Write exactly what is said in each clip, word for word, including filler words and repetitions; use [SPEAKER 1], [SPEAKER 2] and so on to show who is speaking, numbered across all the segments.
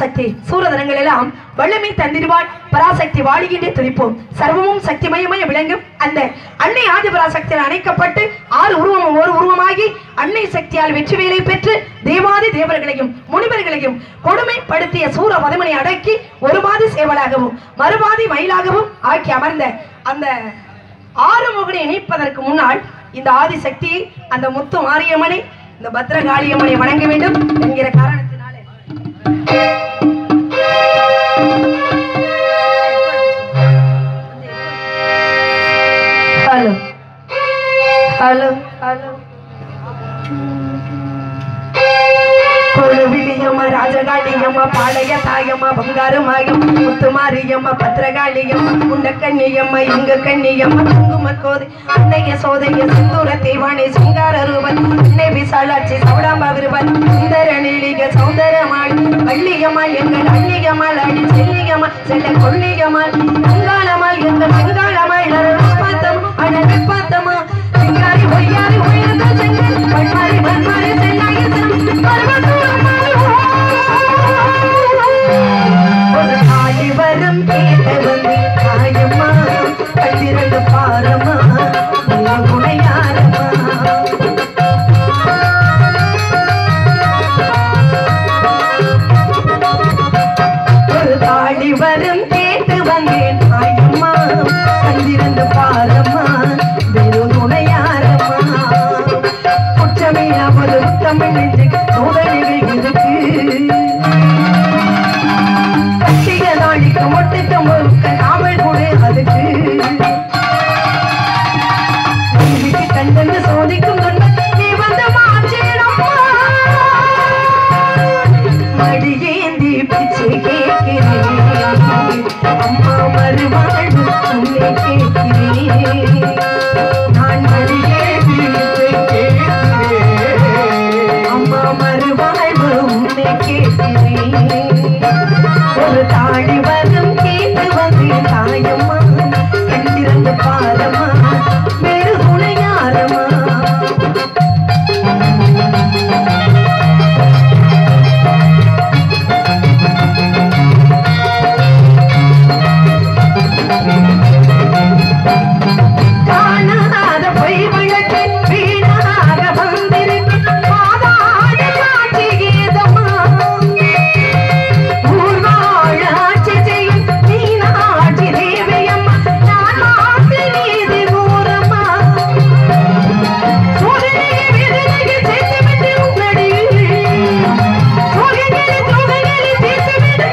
[SPEAKER 1] பராசக்தி சூரதனங்கள் எல்லாம் வல்லமை தந்திருவாள் பராசக்தி வாழுகின்றே துதிப்போம். சர்வமும் சக்தி மயமய விளங்கும் அந்த அன்னை ஆதி பராசக்தியால் அணைக்கப்பட்டு ஆறு உருவமும் ஒரு உருவமாகி அன்னை சக்தியால் வெற்றி வேலை பெற்று தேவாதி தேவர்களையும் முனிவர்களையும் கொடுமைப்படுத்திய சூர பதமனை அடக்கி ஒரு மாதி சேவலாகவும் மறுபாதி மயிலாகவும் ஆக்கி அமர்ந்த அந்த ஆறுமுகனை இணைப்பதற்கு முன்னால் இந்த ஆதிசக்தியை அந்த முத்து மாரியம்மனை இந்த பத்ரகாளியம்மனை வணங்க வேண்டும் என்கிற காரணத்தினாலே ஹலோ ஹலோ ஹலோ கொழுவிலியம்மா ராஜகாளியம்மா பாளைய தாயம்மா பங்காருமாயம் முத்துமாரியம்மா பத்ரகாளியம்மா உண்ட கண்ணியம்மா இங்க கண்ணியம்மா குங்கும கோதை அன்னைய சோதைய சிந்தூர தேவானி சிங்கார ரூபன் அன்னை விசாலாட்சி சௌடாம்பா விருவன் சுந்தர நீலிக சௌந்தரமாள் வள்ளியம்மா எங்கள் அள்ளியம்மாள் அடி செல்லியம்மா செல்ல கொள்ளியம்மாள் செங்காலம்மாள் எங்கள் செங்காலம்மாள் பார்த்தம் அடல் பார்த்தம்மா சிங்காரி ஒய்யாரி உயர்ந்த செங்கல் பண்மாரி பண்மாரி செல்லாய ஒரு தாய் வரும் கேட்ட வந்து தாயம்மா கட்டிரண்டு பாரம்மா உடையாரம்மா ஒரு தாடி வரும் கேட்டு வந்தேன் தாயம்மா கண்டிரண்டு பாரம்மா வெறும் உடையாரம்மா குற்றமே அவரு தமிழ் நெஞ்சு சோதனைகள் இருக்கு கட்டிய நாளைக்கு மொட்டுக்கு முழுக்க நாவல் கூட அதுக்கு வீட்டு கண்டந்து சோதிக்கும் நீ வந்து மாற்றிடம்மா மடியேந்தி பிச்சை கேட்கிறேன் அம்மா மறுவாழ்வு உன்னை கேட்கிறேன் நான் மடியேந்தி அம்மா மறுவாழ்வு உன்னை கேட்கிறேன் ஒரு தாடி வரும் கேட்டு வந்து தாயம்மா கண்டிரண்டு பாரம்மா வேறு துணையாரம்மா காணாத பொய் வழக்கு வீணாக வந்திருக்கு மாதாட காட்சி கீதம்மா ஊர்வாழ ஆட்சி செய்யும் நீனாட்சி தேவியம்மா நான் மாட்டு நீதி கூறம்மா சோதனையை வேதனையை சேர்த்துவிட்டு உன்னடி சோகங்களை சோகங்களை தீர்த்துவிடு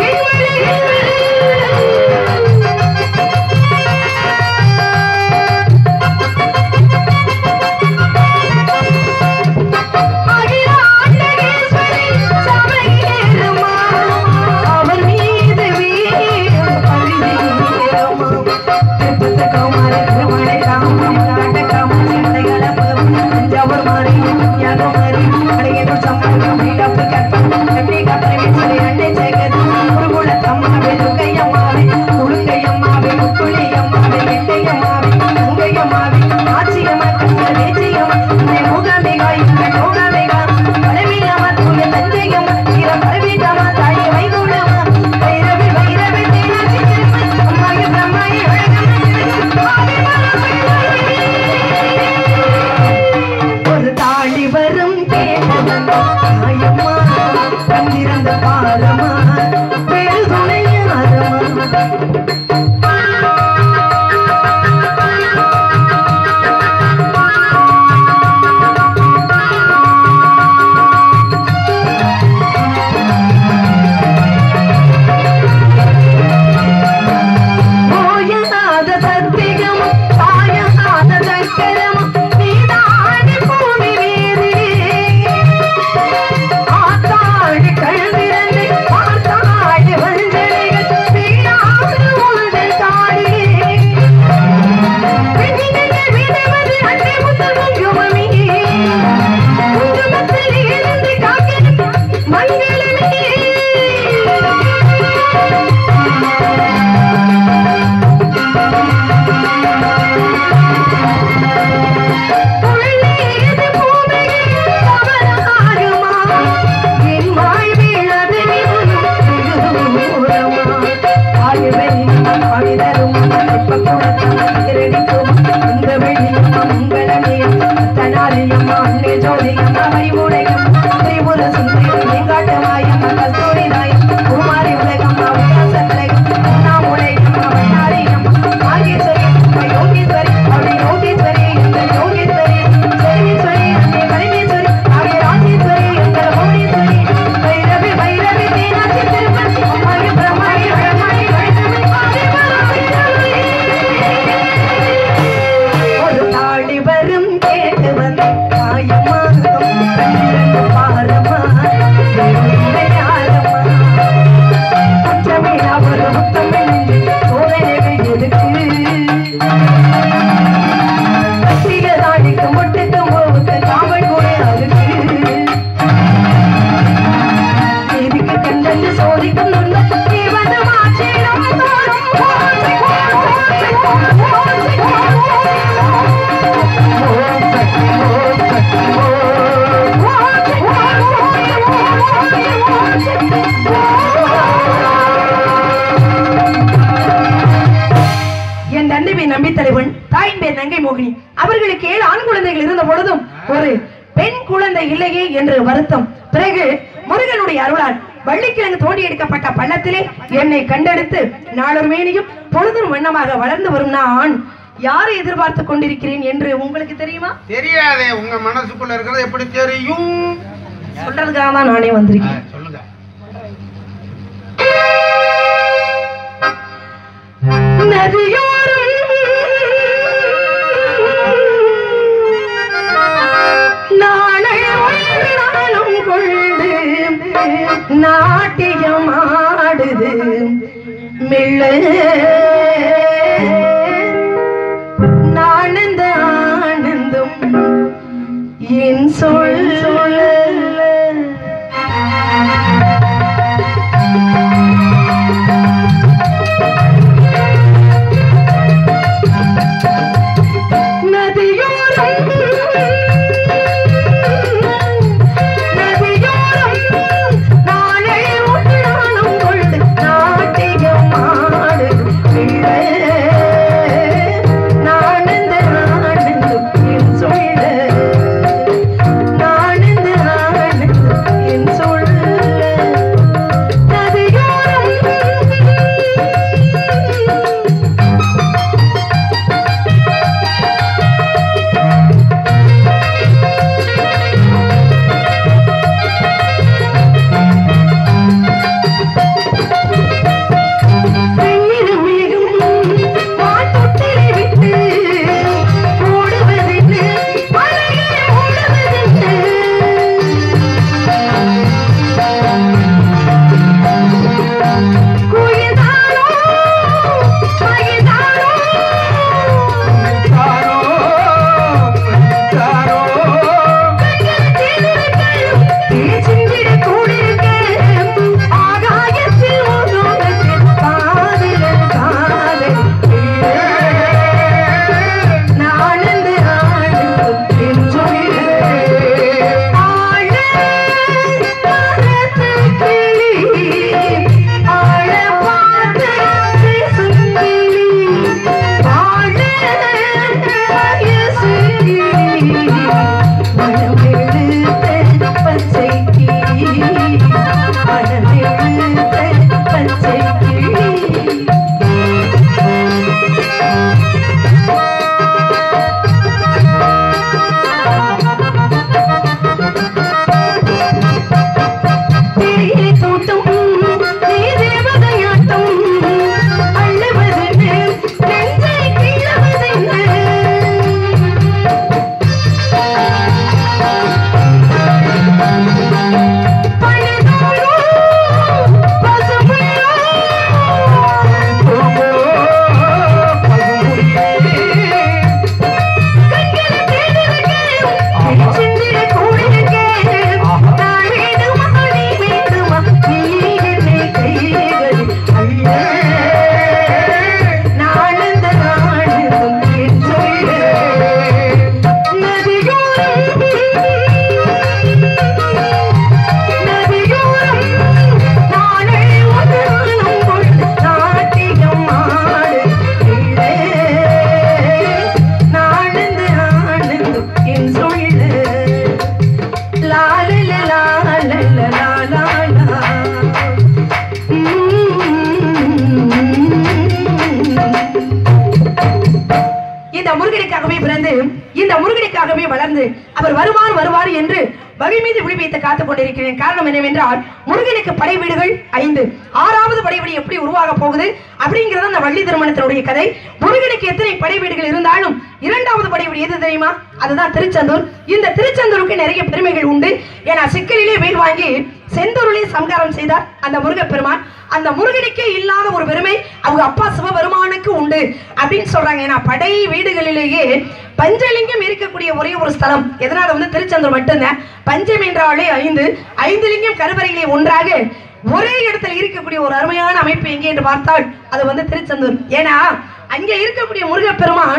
[SPEAKER 1] அவர் மீது வீரம் பரிதீரமா திருப்பத்த கௌமார திருமணை காமம் காட்ட காமம் சிந்தைகளப்பு தஞ்சாவூர் மாறி யாகம் மாறி அடையதூர் சம்பளம் இழப்பு கற்பம் கட்டி கப்பரவேஸ்வரி அன்னை ஜெகதி குருகுலத்தம்மாவே துர்க்கையம்மாவே குழுங்கையம்மாவே முக்குளியம்மாவே எண்டையம்மாவே உங்கையம்மாவே ஆட்சியம்மா கண்கள் வேச்சியம்மா உன்னை முகமிகா இங்க நோகமிகா பழமியம்மா தூய தஞ்சையம்மா தீர பரவிதம்மா தாயை வைகுண்டம்மா வைரவி வைரவி தேனாட்சி திருப்பி அம்மாய பிரம்மாய ஒரு தாண்டி வரும் கேட்டவன் தாயம்மா கண்டிருந்த பாரம்மா வேறு துணையாரம்மா ஓயாத சத்தியமும் தாயாத சக்கரமும் நீதாடி பூமி வீதி ஆத்தாடி கழுவிரந்து பார்த்தாடி வஞ்சனைகள் வீணாது உங்கள் தாடி விதிகள் விடுவது அன்னை முத்தல் குங்குமமே குங்குமத்தில் இருந்து காக்கிறது மங்களமே உள்ளேது பூமியில் தவறாகுமா என் வாழ்வில் அது நின்று நம்பி தலைவன், தாயின் பேர் நங்கை மோகினி. அவர்களுக்கு ஏழு ஆண் குழந்தைகள் இருந்த பொழுதும் ஒரு பெண் குழந்தை இல்லையே என்று வருத்தம். பிறகு முருகனுடைய அருளால் வள்ளிக்கிழங்கு தோண்டி எடுக்கப்பட்ட பள்ளத்திலே என்னை கண்டெடுத்து நாளொரு மேனியும் பொழுதும் வண்ணமாக வளர்ந்து வரும் நான் யாரை எதிர்பார்த்து கொண்டிருக்கிறேன் என்று உங்களுக்கு தெரியுமா?
[SPEAKER 2] தெரியாதே. உங்க மனசுக்குள்ள இருக்கிறது எப்படி தெரியும்?
[SPEAKER 1] சொல்றதுக்காக தான் நானே வந்திருக்கேன்.
[SPEAKER 2] சொல்லுங்க.
[SPEAKER 1] நதியோரம் நாளை நாளும் கொண்டு நாட்டியம் ஆடுது மெல்ல நானந்த ஆனந்தம் என் சொல் சொல்ல வளர்ந்து அவர் வருவார் வருவார் என்று வழி மீது விழிவைத்து காத்துக் கொண்டிருக்கிறேன். காரணம் என்னவென்றால் முருகனுக்கு படை வீடுகள் ஐந்து. ஆறாவது படை வீடு எப்படி உருவாக போகுது அப்படிங்கிறது அந்த வள்ளி திருமணத்தினுடைய கதை. முருகனுக்கு எத்தனை படை வீடுகள் இருந்தாலும் இரண்டாவது படை வீடு எது தெரியுமா? அதுதான் திருச்செந்தூர். இந்த திருச்செந்தூருக்கு நிறைய பெருமைகள் உண்டு. ஏன்னா சிக்கலிலே வேல் வாங்கி செந்தூரிலே சம்காரம் செய்தார் அந்த முருகப்பெருமான். அந்த முருகனுக்கே இல்லாத ஒரு பெருமை அவங்க அப்பா சிவபெருமானுக்கு உண்டு அப்படின்னு சொல்றாங்க. ஏன்னா படை வீடுகளிலேயே பஞ்சலிங்கம் இருக்கக்கூடிய ஒரே ஒரு ஸ்தலம் எதனால வந்து திருச்செந்தூர் மட்டும்தான். பஞ்சம் என்றாலே ஐந்து, ஐந்து லிங்கம் கருவறையிலே ஒன்றாக ஒரே இடத்துல இருக்கக்கூடிய ஒரு அருமையான அமைப்பு எங்கே என்று பார்த்தால் அது வந்து திருச்செந்தூர். ஏன்னா அங்கே இருக்கக்கூடிய முருகப்பெருமான்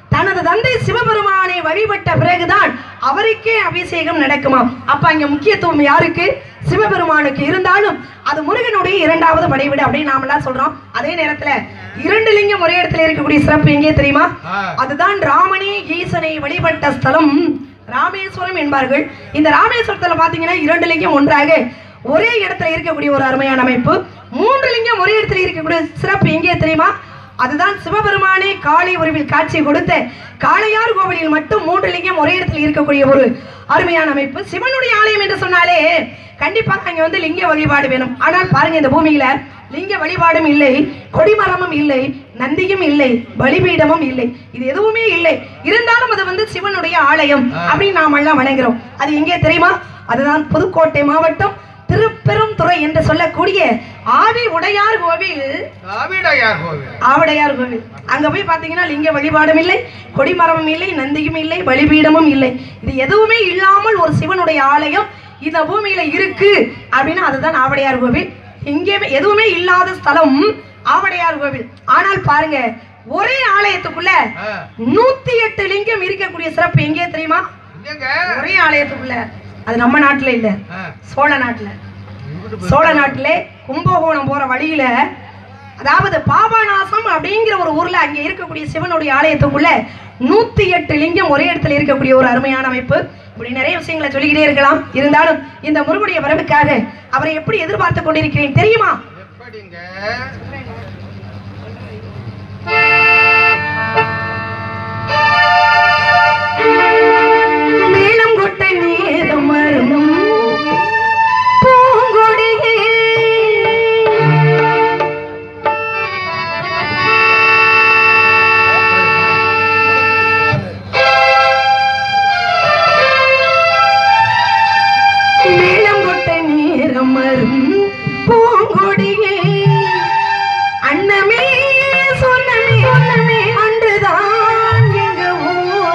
[SPEAKER 1] தனது தந்தை சிவபெருமானை வழிபட்ட பிறகுதான் அவருக்கே அபிஷேகம் நடக்குமா. அப்ப அங்க முக்கியத்துவம் யாருக்கு? சிவபெருமானுக்கு. இருந்தாலும் அது முருகனுடைய இரண்டாவது படைவிடு அப்படின்னு நாம எல்லாம் சொல்றோம். அதே நேரத்துல இரண்டு லிங்கம் ஒரே இடத்துல இருக்கக்கூடிய சிறப்பு எங்கே தெரியுமா? அதுதான் ராமனே ஈசனை வழிபட்ட ஸ்தலம் ராமேஸ்வரம் என்பார்கள். இந்த ராமேஸ்வரத்துல பாத்தீங்கன்னா இரண்டு லிங்கம் ஒன்றாக ஒரே இடத்துல இருக்கக்கூடிய ஒரு அருமையான அமைப்பு. மூன்று லிங்கம் ஒரே இடத்துல இருக்கக்கூடிய சிறப்பு எங்கே தெரியுமா? அதுதான் சிவபெருமானே காளை உருவில் காட்சி கொடுத்த காளையார் கோவிலில் மட்டும் மூன்று லிங்கம் ஒரே இடத்தில் இருக்கக்கூடிய ஒரு அருமையான அமைப்பு. சிவனுடைய ஆலயம் என்று சொன்னாலே கண்டிப்பாக அங்க வந்து லிங்க வழிபாடு வேணும். ஆனால் பாருங்க, இந்த பூமியில லிங்க வழிபாடும் இல்லை, கொடிமரமும் இல்லை, நந்தியும் இல்லை, பலிபீடமும் இல்லை, இது எதுவுமே இல்லை. இருந்தாலும் அது வந்து சிவனுடைய ஆலயம் அப்படின்னு நாம எல்லாம் வணங்குறோம். அது எங்கே தெரியுமா? அதுதான் புதுக்கோட்டை மாவட்டம் திருப்பெருந்துறை என்று சொல்லக்கூடிய ஆவி உடையார் கோவில். ஆவிடையார் கோவில் அங்க போய் பாத்தீங்கன்னா லிங்க வழிபாடும் இல்லை, கொடிமரமும் இல்லை, நந்தியும் இல்லை, பலிபீடமும் இல்லை, இது எதுவுமே இல்லாமல் ஒரு சிவனுடைய ஆலயம் இந்த பூமியில இருக்கு அப்படின்னா அதுதான் ஆவடையார் கோவில். எங்கேயுமே எதுவுமே இல்லாத ஸ்தலம் ஆவடையார் கோவில். ஆனால் பாருங்க, ஒரே ஆலயத்துக்குள்ள நூத்தி எட்டு லிங்கம் இருக்கக்கூடிய சிறப்பு எங்கே தெரியுமா? ஒரே ஆலயத்துக்குள்ள. அது நம்ம நாட்டுல இல்ல, சோழ நாட்டுல. சோழ நாட்டுல கும்பகோணம் போற வழியில, அதாவது பாபநாசம் அப்படிங்கிற ஒரு ஊர்ல அங்க இருக்கக்கூடிய சிவனுடைய ஆலயத்துக்குள்ள நூத்தி எட்டு லிங்கம் ஒரே இடத்துல இருக்கக்கூடிய ஒரு அருமையான அமைப்பு. இப்படி நிறைய விஷயங்களை சொல்லிக்கிட்டே இருக்கலாம். இருந்தாலும் இந்த முருகனுடைய வரவுக்காக அவரை எப்படி எதிர்பார்த்து கொண்டிருக்கிறேன் தெரியுமா? மேலம் கொட்ட நேரம் மரும் பூங்கொடியே மேலம் கொட்ட நேரம் மரும் பூங்கொடியே அன்னமே சொன்னமே சொன்னமே அன்றுதான் எங்க ஊர்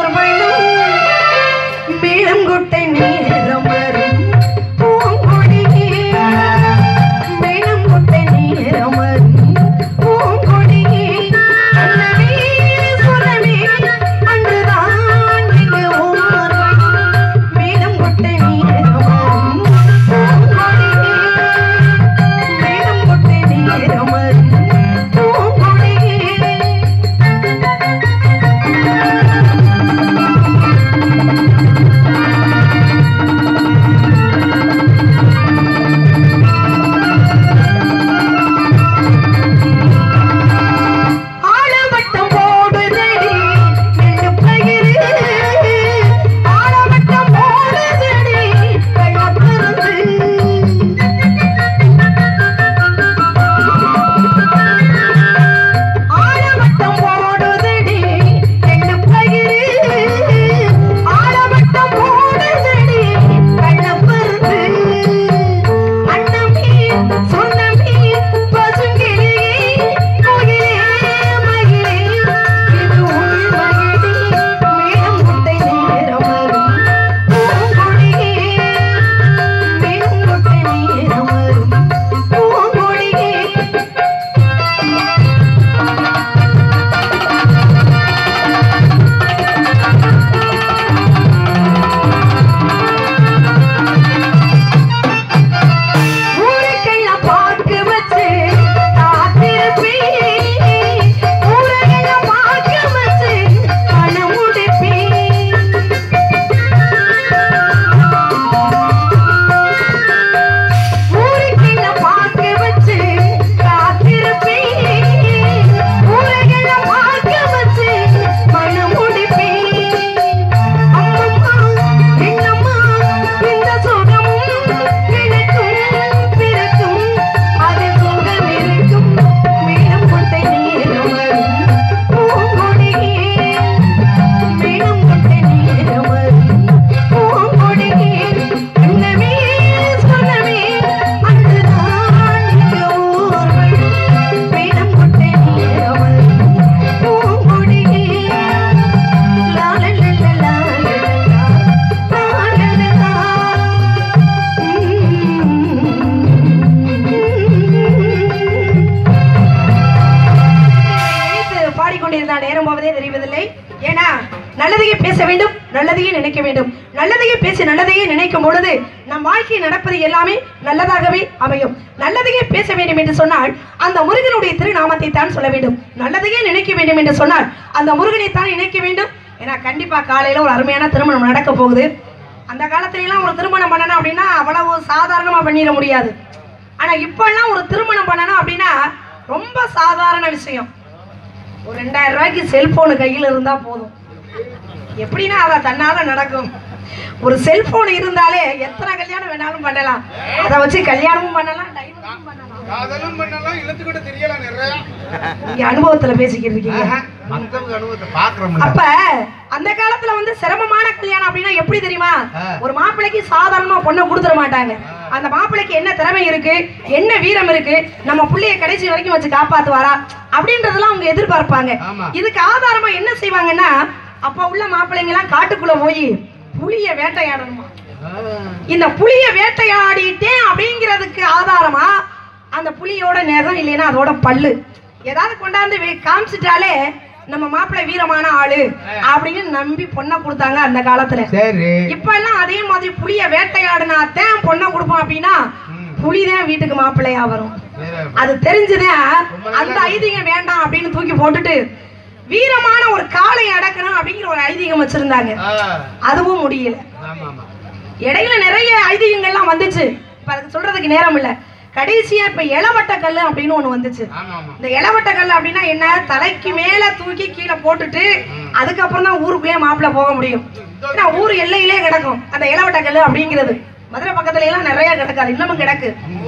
[SPEAKER 1] பேச வேண்டும், நல்லதையே நினைக்க வேண்டும். நல்லதையே பேசி நல்லதையே நினைக்கும் பொழுது நம் வாழ்க்கை நடப்பது எல்லாமே நல்லதாகவே அமையும். நல்லதையே பேச வேண்டும் என்று சொன்னால் அந்த முருகனுடைய திருநாமத்தை தான் சொல்ல வேண்டும். நல்லதையே நினைக்க வேண்டும் என்று சொன்னால் அந்த முருகனை தான் நினைக்க வேண்டும். ஏன்னா கண்டிப்பா காலையில ஒரு அருமையான திருமணம் நடக்க போகுது. அந்த காலத்துல எல்லாம் ஒரு திருமணம் பண்ணணும் அப்படின்னா அவ்வளவு சாதாரணமா பண்ணிட முடியாது. ஆனா இப்பெல்லாம் ஒரு திருமணம் பண்ணணும் அப்படின்னா ரொம்ப சாதாரண விஷயம். ஒரு ரெண்டாயிரம் ரூபாய்க்கு செல்போனு கையில் இருந்தா போதும். எப்படின்னா அதை தன்னால நடக்கும். ஒரு செல்போன் இருந்தாலே எத்தனை கல்யாணம் வேணாலும் பண்ணலாம். அதை வச்சு கல்யாணமும் பண்ணலாம், டைவர்ஸும் பண்ணலாம்,
[SPEAKER 2] காதலும் பண்ணலாம், இழுத்துக்கிட்டு தெரியலாம். நிறைய
[SPEAKER 1] நீங்க அனுபவத்துல பேசிக்கிட்டு இருக்கீங்க.
[SPEAKER 2] மத்தவங்க அனுபவத்தை பாக்குறோம்.
[SPEAKER 1] அப்ப அந்த காலத்துல வந்து சிரமமான கல்யாணம் அப்படின்னா எப்படி தெரியுமா? ஒரு மாப்பிள்ளைக்கு சாதாரணமா பொண்ணை கொடுத்துட மாட்டாங்க. அந்த மாப்பிள்ளைக்கு என்ன திறமை இருக்கு, என்ன வீரம் இருக்கு, நம்ம புள்ளைய கடைசி வரைக்கும் வச்சு காப்பாத்துவாரா அப்படின்றதெல்லாம் அவங்க எதிர்பார்ப்பாங்க. இதுக்கு ஆதாரமா என்ன செய்வாங்கன்னா, அப்ப உள்ள மாப்பிள்ளைங்க எல்லாம் காட்டுக்குள்ள போய் புளிய வேட்டையாடணுமா. இந்த புளிய வேட்டையாடிட்டேன் அப்படிங்கிறதுக்கு ஆதாரமா அந்த புலியோட நகம் இல்லைன்னா அதோட பல்லு ஏதாவது கொண்டாந்து காமிச்சிட்டாலே நம்ம மாப்பிள்ளை வீரமான ஆளு அப்படின்னு நம்பி பொண்ணை கொடுத்தாங்க அந்த காலத்துல. இப்ப எல்லாம் அதே மாதிரி புளிய வேட்டையாடுனாத்தான் பொண்ணை கொடுப்போம் அப்படின்னா புலிதான் வீட்டுக்கு மாப்பிள்ளையா வரும். அது தெரிஞ்சுதான் அந்த ஐதீகம் வேண்டாம் அப்படின்னு தூக்கி போட்டுட்டு வீரமான ஒரு காளை அடக்கணும் அப்படிங்கிற ஒரு ஐதீகம் வச்சிருந்தாங்க. அதுவும் முடியல. இடையில நிறைய ஐதீகங்கள்லாம் வந்துச்சு. இப்ப அதுக்கு சொல்றதுக்கு நேரம் இல்ல. கடைசியா இப்ப இளவட்ட கல்லு அப்படின்னு ஒண்ணு வந்துச்சு. இந்த இளவட்ட கல்லு அப்படின்னா என்ன, தலைக்கு மேல தூக்கி கீழே போட்டுட்டு அதுக்கப்புறம் தான் ஊருக்குள்ளே மாப்பிள்ள போக முடியும். ஏன்னா ஊர் எல்லையிலே கிடக்கும் அந்த இளவட்ட கல்லு அப்படிங்கிறது. மதுரை பக்கத்துல எல்லாம் நிறைய கிடக்காது, இன்னமும் கிடக்கு.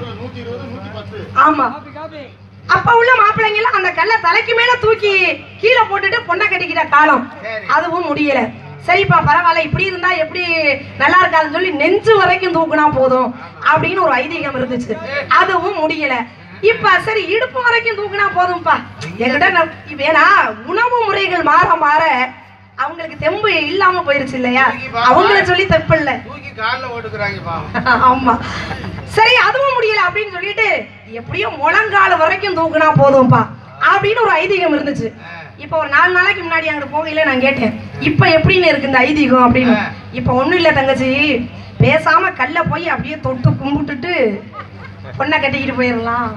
[SPEAKER 1] ஆமா, அப்ப உள்ள மாப்பிள்ளைங்க எல்லாம் அந்த கல்லை தலைக்கு மேல தூக்கி கீழே போட்டுட்டு பொண்ணை கட்டிக்கிட்ட காலம். அதுவும் முடியல. சரிப்பா பரவாயில்ல, இப்படி இருந்தா எப்படி நல்லா இருக்காதுன்னு சொல்லி நெஞ்சு வரைக்கும் தூக்குனா போதும் அப்படின்னு ஒரு ஐதீகம் இருந்துச்சு. அதுவும் முடியல. இப்ப சரி இடுப்பு வரைக்கும் தூக்குனா போதும்பா என்கிட்ட. வேணா உணவு முறைகள் மாற மாற அவங்களுக்கு தெம்பு இல்லாம போயிருச்சு இல்லையா, அவங்கள சொல்லி தப்பு இல்ல. ஆமா, சரி அதுவும் முடியல அப்படின்னு சொல்லிட்டு எப்படியோ முழங்கால வரைக்கும் தூக்குனா போதும்பா அப்படின்னு ஒரு ஐதீகம் இருந்துச்சு. இப்ப ஒரு நாலு நாளைக்கு முன்னாடி அங்க போகையில நான் கேட்டேன், இப்ப எப்படின்னு இருக்கு இந்த ஐதீகம் அப்படின்னு. இப்ப ஒண்ணும் இல்ல தங்கச்சி, பேசாம கல்ல போய் அப்படியே தொட்டு கும்பிட்டுட்டு பொண்ணை கட்டிக்கிட்டு போயிடலாம்.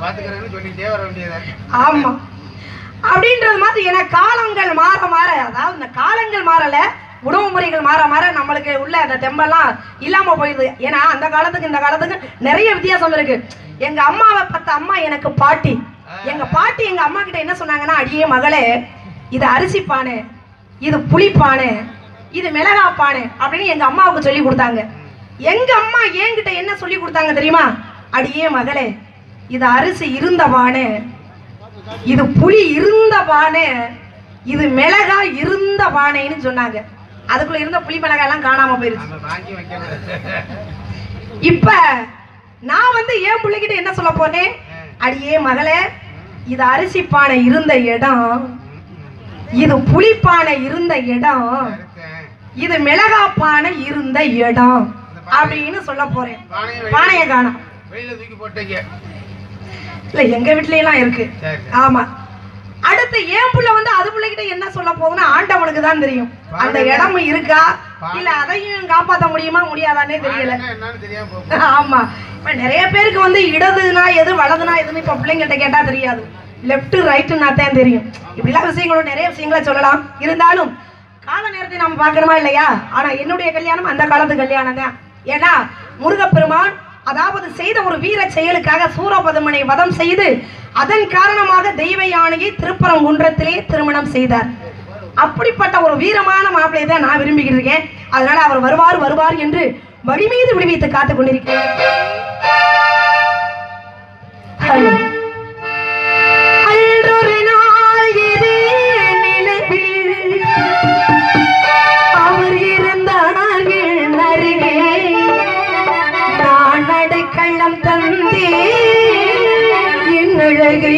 [SPEAKER 1] ஆமா அப்படின்றது மாதிரி. ஏன்னா காலங்கள் மாற மாற, அதாவது இந்த காலங்கள் மாறல, உணவு முறைகள் மாற மாற நம்மளுக்கு உள்ள அந்த தெம்பெல்லாம் இல்லாம போயிடுது. ஏன்னா அந்த காலத்துக்கு இந்த காலத்துக்கு நிறைய வித்தியாசம் இருக்கு. எங்க அம்மாவை பார்த்த அம்மா எனக்கு பாட்டி. எங்க பாட்டி எங்க அம்மா கிட்ட என்ன சொன்னாங்கன்னா, அடியே மகளே, இது அரிசி பானை, இது புளிப்பானை, இது மிளகாப்பானை அப்படின்னு எங்க அம்மாவுக்கு சொல்லி கொடுத்தாங்க. எங்க அம்மா என்கிட்ட என்ன சொல்லி கொடுத்தாங்க தெரியுமா? அடியே மகளே, இது அரிசி இருந்த பானை, இது புளி இருந்த பானை, இது மிளகா இருந்த பானைன்னு சொன்னாங்க. அதுக்குள்ள இருந்த புளி மிளகாய் எல்லாம் காணாம போயிருச்சு. இப்ப நான் வந்து என் பிள்ளைகிட்ட என்ன சொல்ல போனேன், அடியே மகளே, இது அரிசி பானை இருந்த இடம், இது புளிப்பானை இருந்த இடம், இது மிளகா பானை இருந்த இடம் அப்படின்னு சொல்ல போறேன். பானைய காணோம். இல்ல எங்க வீட்ல எல்லாம் இருக்கு. ஆமா, அடுத்து ஏன் புள்ள வந்து அது பிள்ளைகிட்ட என்ன சொல்ல போகுதுன்னா, ஆண்டவனுக்கு தான் தெரியும் அந்த இடம் இருக்கா இல்ல அதையும் காப்பாற்ற முடியுமா முடியாதானே தெரியல. ஆமா, இப்ப நிறைய பேருக்கு வந்து இடதுனா எது வலதுனா எதுன்னு இப்ப பிள்ளைங்கிட்ட கேட்டா தெரியாது. லெப்ட் ரைட்டுன்னா தான் தெரியும். இப்படிலாம் விஷயங்களும் நிறைய விஷயங்களை சொல்லலாம். இருந்தாலும் கால நேரத்தை நம்ம பார்க்கணுமா இல்லையா? ஆனா என்னுடைய கல்யாணம் அந்த காலத்து கல்யாணம் தான். ஏன்னா முருகப்பெருமான் அதாவது செய்த ஒரு வீர செயலுக்காக சூரபதுமனை வதம் செய்து அதன் காரணமாக தெய்வ யானையை திருப்பரங்குன்றத்திலே திருமணம் செய்தார். அப்படிப்பட்ட ஒரு வீரமான மாப்பிளை தான் நான் விரும்பிக்கிட்டு இருக்கேன். அதனால அவர் வருவார் வருவார் என்று வழி மீது விடுவித்து காத்துக் கொண்டிருக்கிறேன். அவர் இருந்தார்கள் அருகே, நான் அடைக்கள்ளம் தந்தே என் அழகை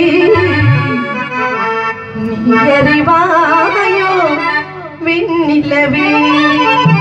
[SPEAKER 1] நீ அறிவாயோ விண்ணிலவே.